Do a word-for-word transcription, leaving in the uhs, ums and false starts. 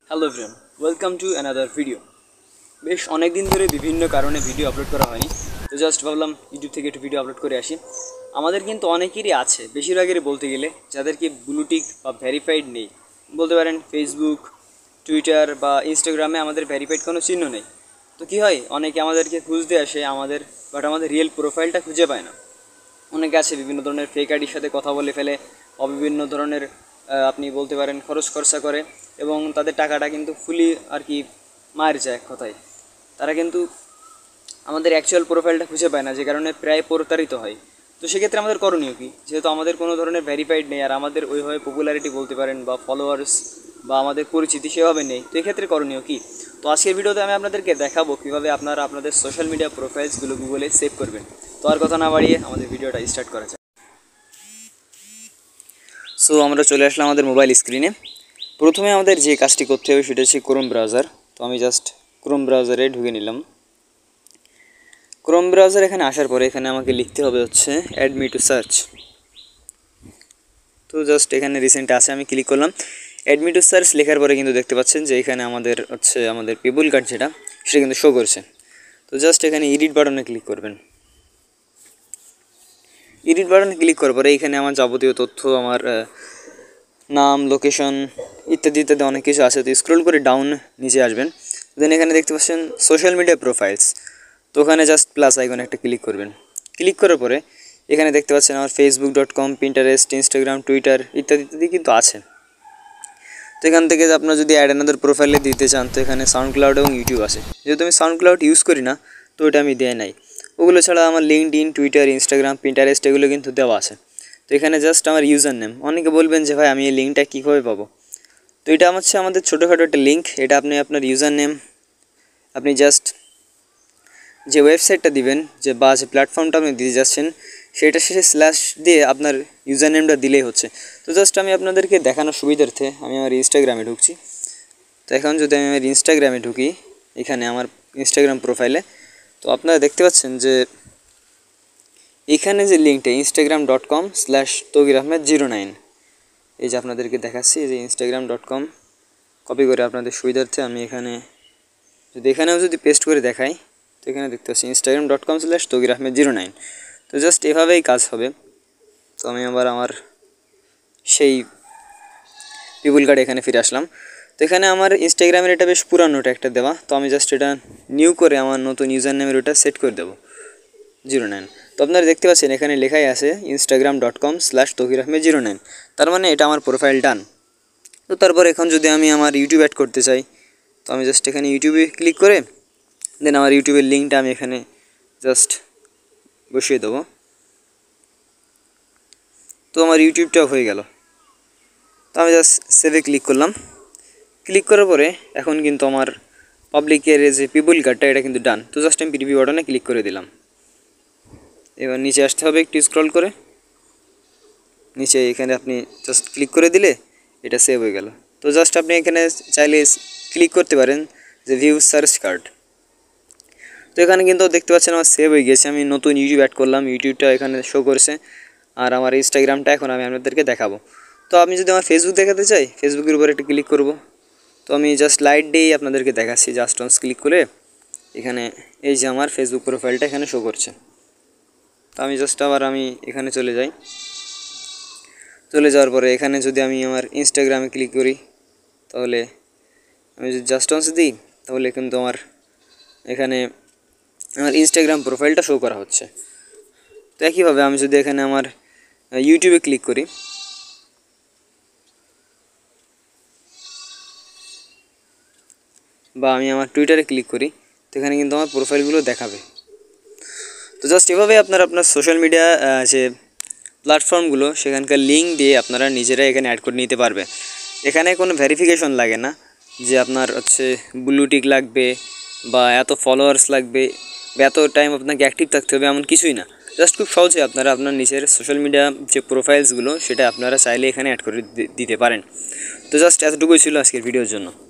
Hello everyone, welcome to another video. বেশ অনেক দিন ধরে বিভিন্ন কারণে ভিডিও আপলোড করা হয়নি, তো জাস্ট ভাবলাম ইউটিউব থেকে একটু ভিডিও আপলোড করে আসি। আমাদের কিন্তু অনেকেরই আছে, বেশিরভাগেরই বলতে গেলে, যাদেরকে ব্লুটিক বা ভেরিফাইড নেই। বলতে পারেন ফেসবুক, টুইটার বা ইনস্টাগ্রামে আমাদের ভেরিফাইড কোনো চিহ্ন নেই। তো কী হয়, অনেকে আমাদেরকে খুঁজতে আসে আমাদের, বাট আমাদের রিয়েল প্রোফাইলটা খুঁজে পায় না। অনেকে আছে বিভিন্ন ধরনের ফেক আইডির সাথে কথা বলে ফেলে, বা বিভিন্ন ধরনের আপনি বলতে পারেন খরচ খরচা করে, এবং তাদের টাকাটা কিন্তু ফুলি আর কি মার যায় এক কথায়। তারা কিন্তু আমাদের অ্যাকচুয়াল প্রোফাইলটা খুঁজে পায় না, যে কারণে প্রায় প্রতারিত হয়। তো সেক্ষেত্রে আমাদের করণীয় কী? যেহেতু আমাদের কোনো ধরনের ভেরিফাইড নেই, আর আমাদের ওইভাবে পপুলারিটি বলতে পারেন বা ফলোয়ার্স বা আমাদের পরিচিতি সেভাবে নেই, তো এক্ষেত্রে করণীয় কী? তো আজকের ভিডিওতে আমি আপনাদেরকে দেখাবো কীভাবে আপনারা আপনাদের সোশ্যাল মিডিয়া প্রোফাইলসগুলো গুগলে সেভ করবেন। তো আর কথা না বাড়িয়ে আমাদের ভিডিওটা স্টার্ট করা যায়। সো আমরা চলে আসলাম আমাদের মোবাইল স্ক্রিনে। প্রথমে আমাদের যে কাজটি করতে হবে সেটা হচ্ছে ক্রোম ব্রাউজার। তো আমি জাস্ট ক্রোম ব্রাউজারে ঢুকে নিলাম। ক্রোম ব্রাউজার এখানে আসার পরে এখানে আমাকে লিখতে হবে হচ্ছে অ্যাড মি টু সার্চ। তো জাস্ট এখানে রিসেন্ট আছে, আমি ক্লিক করলাম। অ্যাড মি টু সার্চ লেখার পরে কিন্তু দেখতে পাচ্ছেন যে এখানে আমাদের হচ্ছে আমাদের পিপল কার্ড যেটা, সেটা কিন্তু শো করছে। তো জাস্ট এখানে এডিট বাটনে ক্লিক করবেন। এডিট বাটনে ক্লিক করার পরে এখানে আমার যাবতীয় তথ্য, আমার নাম, লোকেশন ইত্যাদি ইত্যাদি অনেক কিছু আছে। তো স্ক্রল করে ডাউন নিচে আসবেন, দেন এখানে দেখতে পাচ্ছেন সোশ্যাল মিডিয়া প্রোফাইলস। তো ওখানে জাস্ট প্লাস আইকনে একটা ক্লিক করবেন। ক্লিক করার পরে এখানে দেখতে পাচ্ছেন আমার Facebook dot com, Pinterest, Instagram, Twitter ইত্যাদি ইত্যাদি কিন্তু আছে। তো এখান থেকে আপনারা যদি অ্যাড অ্যানাদার প্রোফাইলে দিতে চান, তো এখানে সাউন্ড ক্লাউড এবং ইউটিউব আছে। যেহেতু আমি সাউন্ড ক্লাউড ইউজ করি না, তো ওটা আমি দেয় নাই। ওগুলো ছাড়া আমার লিঙ্কডইন, টুইটার, ইনস্টাগ্রাম, পিন্টারেস্ট এগুলো কিন্তু দেওয়া আছে। তো এখানে জাস্ট আমার ইউজার নেম। অনেকে বলবেন যে ভাই আমি এই লিঙ্কটা কীভাবে পাবো? তো এটা হচ্ছে আমাদের ছোটোখাটো একটা লিঙ্ক। এটা আপনি আপনার ইউজার নেম, আপনি জাস্ট যে ওয়েবসাইটটা দিবেন, যে বা যে প্ল্যাটফর্মটা আপনি দিতে যাচ্ছেন, সেটা শেষে স্ল্যাশ দিয়ে আপনার ইউজার নেমটা দিলেই হচ্ছে। তো জাস্ট আমি আপনাদেরকে দেখানোর সুবিধার্থে আমি আমার ইনস্টাগ্রামে ঢুকছি। তো এখন যদি আমি আমার ইনস্টাগ্রামে ঢুকি, এখানে আমার ইনস্টাগ্রাম প্রোফাইলে, তো আপনারা দেখতে পাচ্ছেন যে এখানে যে লিঙ্কটা Instagram dot com slash Tauqir Ahmed zero nine, এই যে আপনাদেরকে দেখাচ্ছি, এই যে ইনস্টাগ্রাম ডট কম কপি করে আপনাদের সুবিধার্থে আমি এখানে যদি এখানেও যদি পেস্ট করে দেখাই, তো এখানে দেখতে পাচ্ছি Instagram dot com slash Tauqir Ahmed zero nine. তো জাস্ট এভাবেই কাজ হবে। তো আমি আবার আমার সেই পিপল কার্ড এখানে ফিরে আসলাম। তো এখানে আমার ইনস্টাগ্রামের এটা বেশ পুরানোটা একটা দেওয়া, তো আমি জাস্ট এটা নিউ করে আমার নতুন ইউজার নেমের ওটা সেট করে দেবো জিরো নাইন। তো আপনারা দেখতে পাচ্ছেন এখানে লেখাই আছে Instagram dot com slash Tauqir Ahmed zero nine. তার মানে এটা আমার প্রোফাইল ডান। তো তারপর এখন যদি আমি আমার ইউটিউব অ্যাড করতে চাই, তো আমি জাস্ট এখানে ইউটিউবে ক্লিক করে দেন আমার ইউটিউবের লিঙ্কটা আমি এখানে জাস্ট বসিয়ে দেবো। তো আমার ইউটিউবটাও হয়ে গেল। তো আমি জাস্ট সেভে ক্লিক করলাম। ক্লিক করার পরে এখন কিন্তু আমার পাবলিকের যে পিপল কার্ডটা, এটা কিন্তু ডান। তো জাস্ট আমি প্রিভিউ বাটনে ক্লিক করে দিলাম। এবার নিচে আসতে হবে একটু স্ক্রল করে, নিচে এখানে আপনি জাস্ট ক্লিক করে দিলে এটা সেভ হয়ে গেল। তো জাস্ট আপনি এখানে চাইলে ক্লিক করতে পারেন যে ভিউ সার্চ কার্ড। তো এখানে কিন্তু দেখতে পাচ্ছেন আমার সেভ হয়ে গেছে। আমি নতুন ইউটিউব অ্যাড করলাম, ইউটিউবটা এখানে শো করছে, আর আমার ইনস্টাগ্রামটা এখন আমি আপনাদেরকে দেখাবো। তো আমি যদি আমার ফেসবুক দেখাতে চাই, ফেসবুকের উপর একটু ক্লিক করব। তো আমি জাস্ট লাইট দিয়েই আপনাদেরকে দেখাচ্ছি। জাস্ট অনস ক্লিক করে এখানে এই যে আমার ফেসবুক প্রোফাইলটা এখানে শো করছে। তো আমি জাস্ট আবার আমি এখানে চলে যাই। চলে যাওয়ার পরে এখানে যদি আমি আমার ইনস্টাগ্রামে ক্লিক করি, তাহলে আমি যদি জাস্ট অনস দিই, তাহলে কিন্তু আমার এখানে আমার ইনস্টাগ্রাম প্রোফাইলটা শো করা হচ্ছে। তো একইভাবে আমি যদি এখানে আমার ইউটিউবে ক্লিক করি, বা আমি আমার টুইটারে ক্লিক করি, তো এখানে কিন্তু আমার প্রোফাইলগুলো দেখাবে। তো জাস্ট এভাবে আপনারা আপনার সোশ্যাল মিডিয়া যে প্ল্যাটফর্মগুলো, সেখানকার লিঙ্ক দিয়ে আপনারা নিজেরা এখানে অ্যাড করে নিতে পারবে। এখানে কোনো ভেরিফিকেশন লাগে না যে আপনার হচ্ছে ব্লু টিক লাগবে বা এত ফলোয়ার্স লাগবে বা এত টাইম আপনাকে অ্যাক্টিভ থাকতে হবে, এমন কিছুই না। জাস্ট খুব সহজে আপনারা আপনার নিজের সোশ্যাল মিডিয়া যে প্রোফাইলসগুলো, সেটা আপনারা চাইলে এখানে অ্যাড করে দিতে পারেন। তো জাস্ট এতটুকুই ছিল আজকের ভিডিওর জন্য।